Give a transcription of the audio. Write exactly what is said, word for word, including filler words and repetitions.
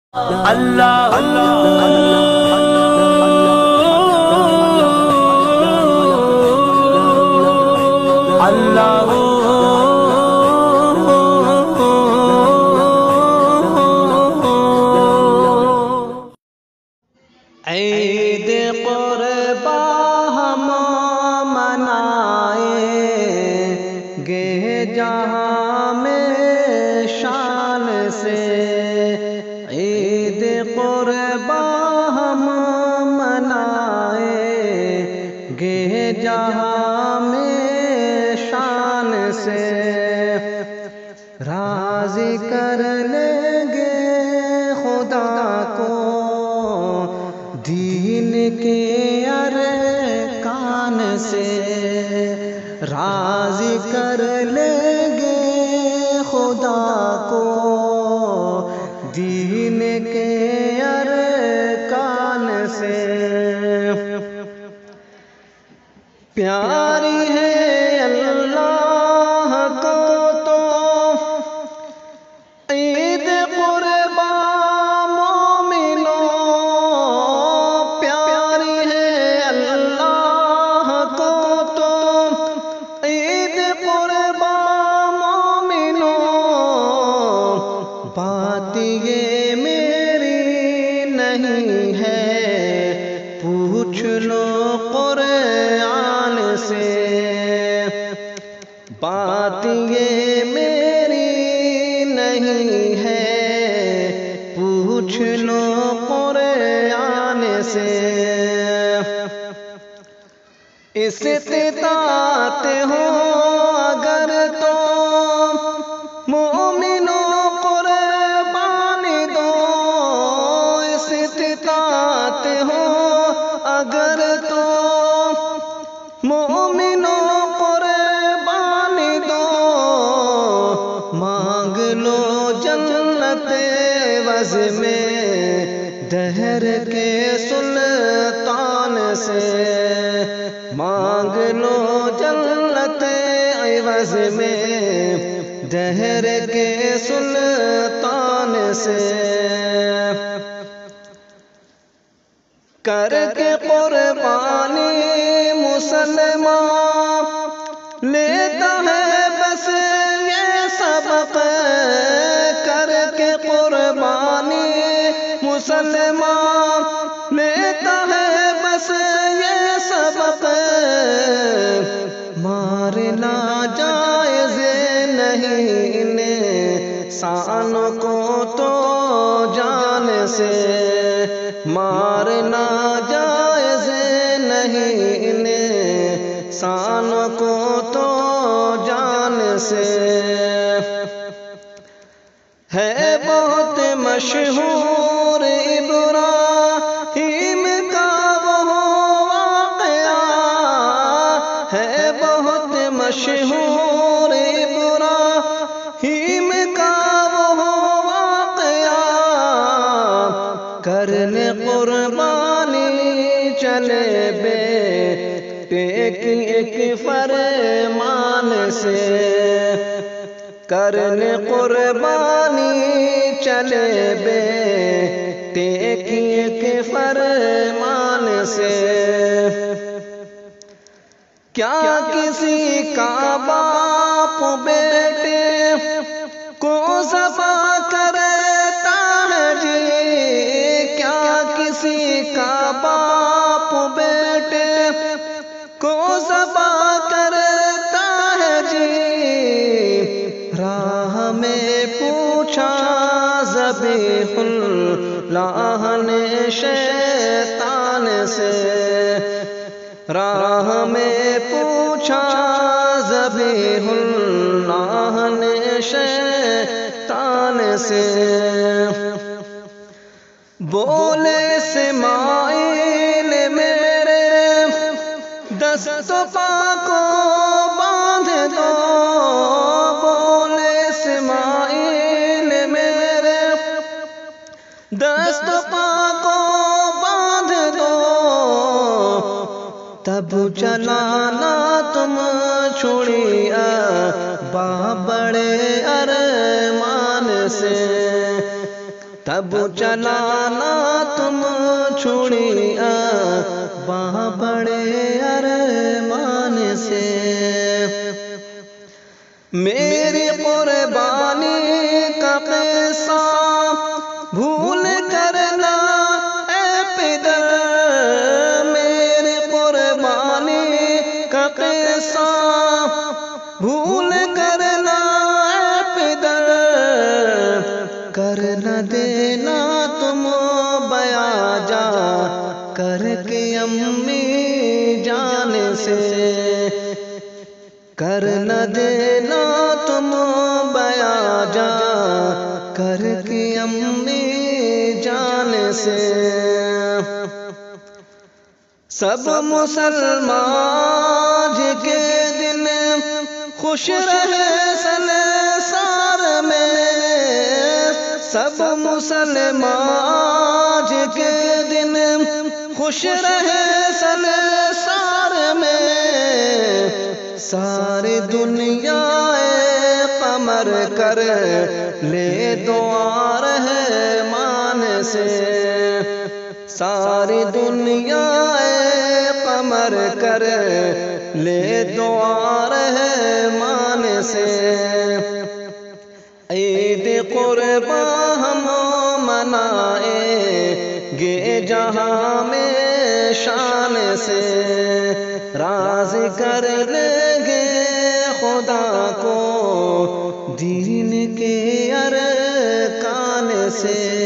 اللہ اللہ عید قربا ہم منائیں گے جہاں میں شان سے، عید قربا ہم منائیں گے جہاں میں شان سے، راضی کر لیں گے خدا کو دین کے ارکان سے، راضی کر لیں گے خدا کو دین کے ارکان سے، پیاری ہے اللہ کو تو عید قربا مومنوں، پیاری ہے اللہ کو تو عید قربا مومنوں، بات یہ میری نہیں ہے پوچھ لو قرآن سے، بات یہ میری نہیں ہے پوچھ لو قرآن سے، استطاعت ہو اگر تو مومنوں قربان دو، استطاعت ہو اگر تو مومنوں قربان دو، مانگ لو جنت عوض میں دہر کے سلطان سے، مانگ لو جنت عوض میں دہر کے سلطان سے، کر کے قربانی مسلمان لیتا ہے بس یہ سبق، کر کے قربانی مسلمان لیتا ہے بس یہ سبق، مارنا جائز نہیں انسان کو تو جان سے، مارنا جائز نہیں انسان کو تو جان سے، ہے بہت مشہور ابراہیم کا وہ واقعہ، ہے بہت مشہور ابراہیم کا وہ واقعہ، کرنے قربانی چلے بیٹے کی ایک فرمان سے، کرنے قربانی چلے بیٹے کی ایک فرمان سے، کیا کسی کا باپ بیٹے کو ذبح کرتا ہے جی، کیا کسی کا باپ بیٹے کو ذبح کرتا ہے جی، راہ میں پوچھا ذبیح اللہ نے شیطان سے، راہ میں پوچھا ذبیح اللہ نے شیطان سے، بولے اسماعیل میرے دست پا کو باندھ دو، بولے اسماعیل میرے دست پا کو باندھ دو، تب چلانا تم چھڑیا با بڑے ارمان سے، تب چلانا تم چھڑیاں وہاں بڑے ارمان سے، میری قربانی کا قصہ بھول کرنا اے پدر، میری قربانی کا قصہ بھول کرنا اے پدر، کر نہ دینا تم بیاں جا کر کے امی جان سے، کر نہ دینا تم بیاں جا کر کے امی جان سے، سب مسلمان کے دن خوش رہے سنسار میں، سب مسلمان کے دن خوش رہے سنسار میں، ساری دنیا قمر کر لے دعا رحمان سے، ساری دنیا قمر کر لے دعا رحمان سے، عید قربان ہم منائیں گے جہاں میں شان سے، راضی کر لیں گے خدا کو دین کے ارکان سے۔